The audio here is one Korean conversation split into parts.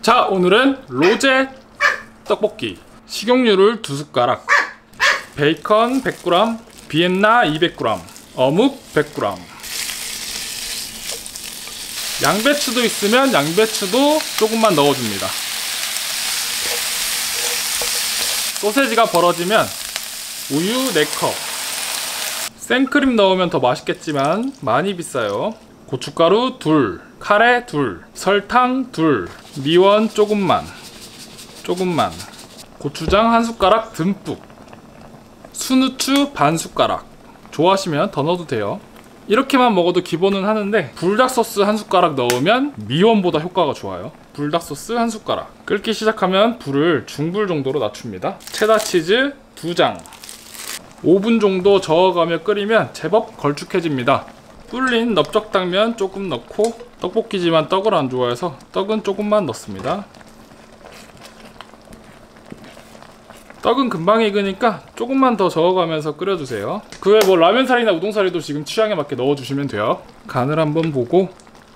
자, 오늘은 로제 떡볶이. 식용유를 2숟가락, 베이컨 100g, 비엔나 200g, 어묵 100g. 양배추도 있으면 양배추도 조금만 넣어줍니다. 소세지가 벌어지면 우유 4컵. 생크림 넣으면 더 맛있겠지만 많이 비싸요. 고춧가루 2, 카레 2, 설탕 2, 미원 조금만, 고추장 1숟가락 듬뿍, 순후추 반 숟가락. 좋아하시면 더 넣어도 돼요. 이렇게만 먹어도 기본은 하는데 불닭 소스 1숟가락 넣으면 미원보다 효과가 좋아요. 불닭 소스 1숟가락. 끓기 시작하면 불을 중불 정도로 낮춥니다. 체다 치즈 2장. 5분 정도 저어가며 끓이면 제법 걸쭉해집니다. 불린 넓적당면 조금 넣고, 떡볶이지만 떡을 안 좋아해서 떡은 조금만 넣습니다. 떡은 금방 익으니까 조금만 더 저어가면서 끓여주세요. 그 외 뭐 라면사리나 우동사리도 지금 취향에 맞게 넣어주시면 돼요. 간을 한번 보고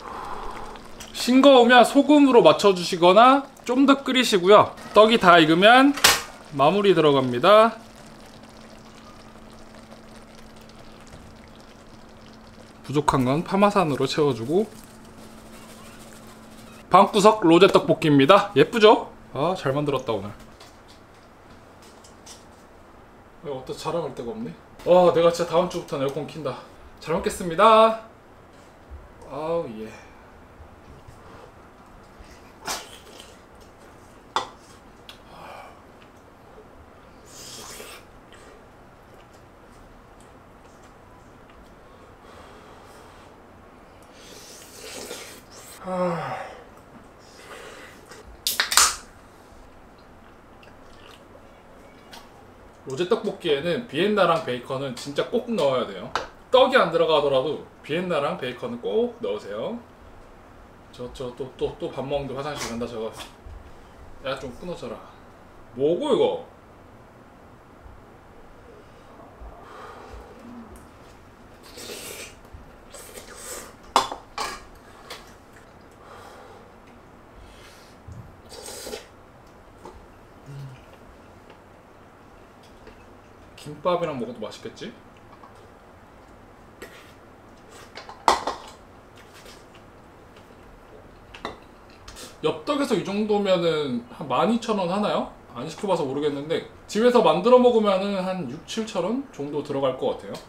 싱거우면 소금으로 맞춰주시거나 좀 더 끓이시고요. 떡이 다 익으면 마무리 들어갑니다. 부족한 건 파마산으로 채워주고. 방구석 로제 떡볶이입니다. 예쁘죠? 아, 잘 만들었다 오늘. 어디다 자랑할 데가 없네. 와, 내가 진짜 다음 주부터는 에어컨 킨다. 잘 먹겠습니다. 아우 예. 로제 떡볶이에는 비엔나랑 베이컨은 진짜 꼭 넣어야 돼요. 떡이 안 들어가더라도 비엔나랑 베이컨은 꼭 넣으세요. 또 밥 먹는데 화장실 간다 저거. 야, 좀 끊어져라. 뭐고 이거? 김밥이랑 먹어도 맛있겠지? 엽떡에서 이 정도면은 한 12,000원 하나요? 안 시켜봐서 모르겠는데 집에서 만들어 먹으면은 한 6, 7,000원 정도 들어갈 것 같아요.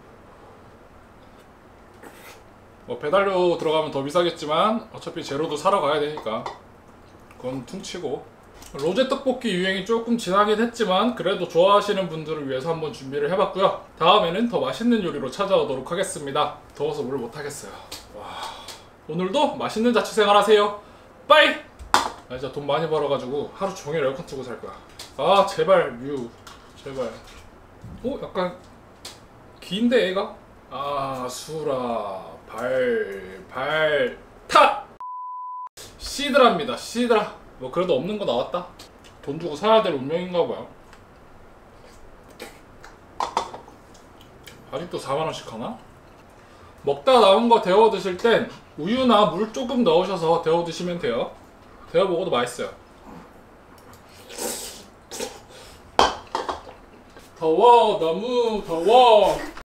뭐 배달료 들어가면 더 비싸겠지만 어차피 재료도 사러 가야 되니까 그건 퉁치고. 로제 떡볶이 유행이 조금 지나긴 했지만 그래도 좋아하시는 분들을 위해서 한번 준비를 해봤고요. 다음에는 더 맛있는 요리로 찾아오도록 하겠습니다. 더워서 뭘 못하겠어요. 와, 오늘도 맛있는 자취생활 하세요. 빠이! 나 진짜 돈 많이 벌어가지고 하루 종일 에어컨 틀고 살 거야. 아, 제발 뮤, 제발. 약간 긴데 애가? 아, 수라 탁! 시드라입니다. 시드라. 뭐 그래도 없는 거 나왔다. 돈 주고 사야 될 운명인가 봐요. 아직도 4만원씩 하나? 먹다 남은 거 데워 드실 땐 우유나 물 조금 넣으셔서 데워 드시면 돼요. 데워 먹어도 맛있어요. 더워, 너무 더워.